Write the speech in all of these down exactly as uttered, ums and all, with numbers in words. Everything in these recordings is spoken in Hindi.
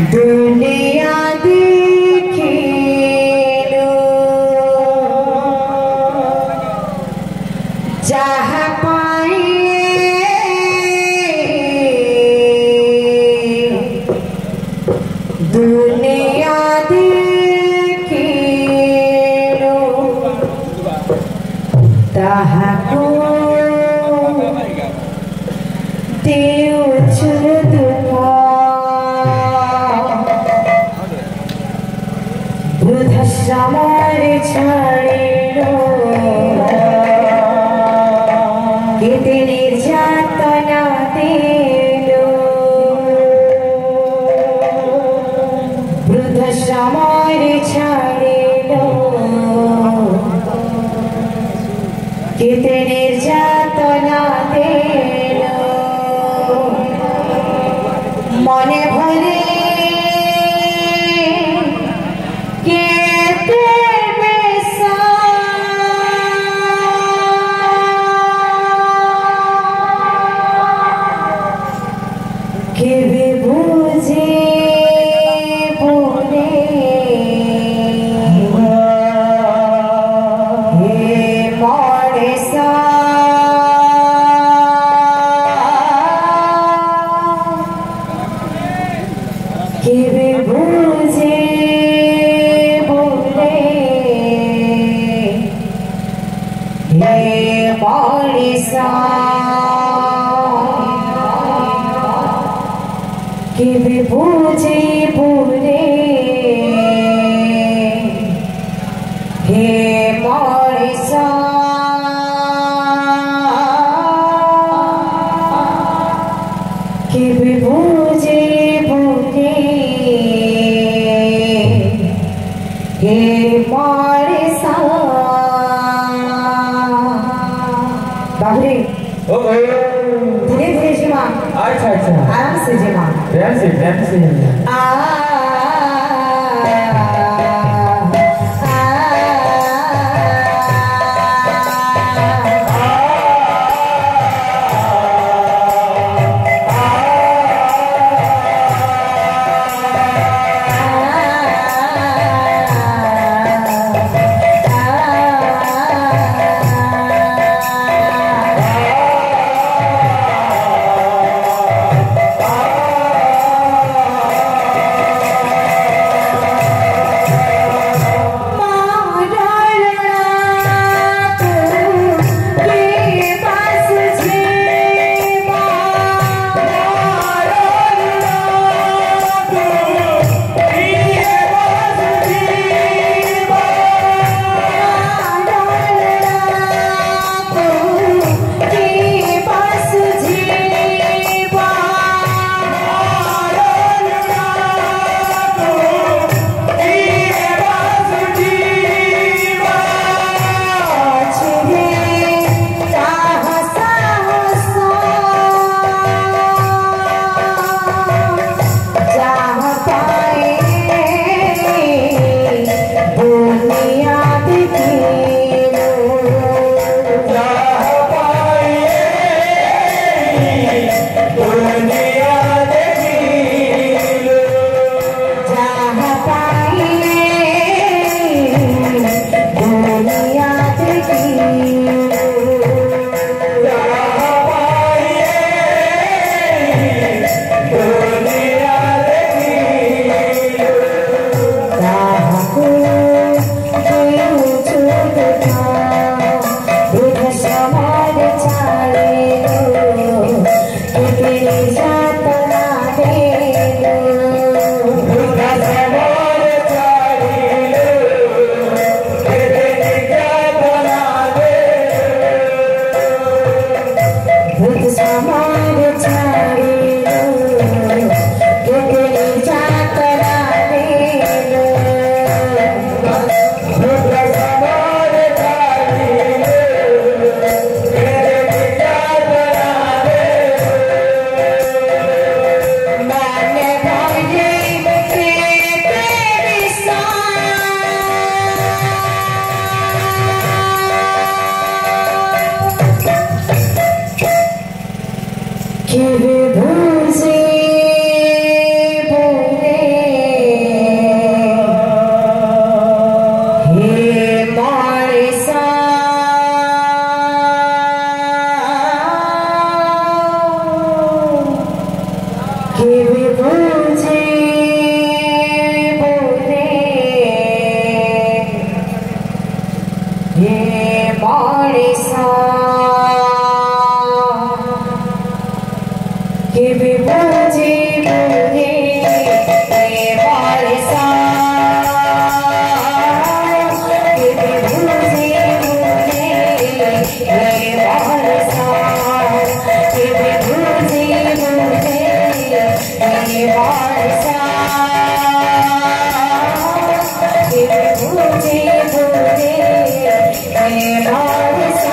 दुनिया देखिलो जहाँ पाए दुनिया देखिलो ताहाको देउछ दुख वृद्धाश्रमर छाड़िलो केते निर्यातना दिलो वृद्धाश्रमर छाड़िलो केते निर्यातना दिलो मने भरे केवे बुझे बुरे हे मरिसा केवे बुझे बुरे हे मरिसा बाबरे ओ भाई धीरे धीरे जीवा अच्छा अच्छा आराम से जीवा ध्यान से ध्यान से आ केवे बुझे बोले ये मारिसा केवे बुझे बोले ये मारिसा केवे बुझे बोले ये मारिसा केवे बुझे बोले ये मारिसा केवे बुझे बोले ये मारिसा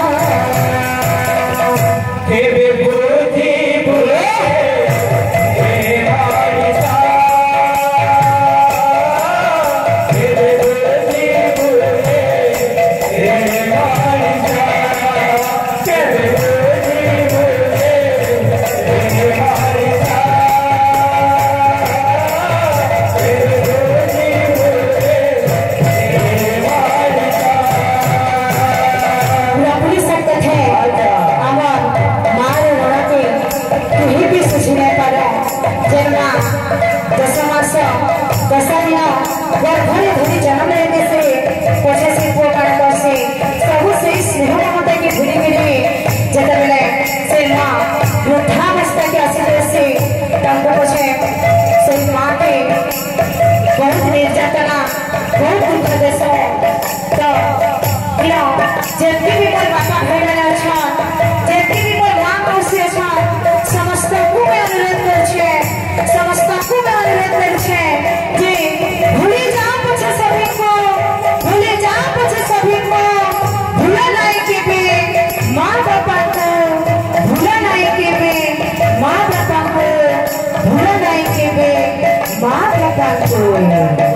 केवे बुझे बोले ये मारिसा केवे बुझे बोले ये मारिसा केवे बुझे बोले ये मारिसा केवे बुझे बोले ये मारिसा पुरापुरी सकत है आवर मारे रड़ते तुही भी सुझने पर जन्मा दस मास दस दिन गर्भरे धरी जन्म लेने से पछे से पुआ काट से सबु से स्नेह ममता की भूली मिली जत बेले से मां वृद्धावस्था के आसीने से तंको पछे से मां के बहुत निर्यातना बहुत दुख देश तो प्रिय जेती भी मोर बापा भाई अच्छा जेती भी मोर मां मौसी अच्छा समस्त को मैं अनुरोध कर छे समस्त को मैं अनुरोध कर छे जे भूले जा पछे सभी को भूले जा पछे सभी को भूला नहीं के बे मां बापा को भूला नहीं के बे मां बापा को भूला नहीं के बे मां बापा को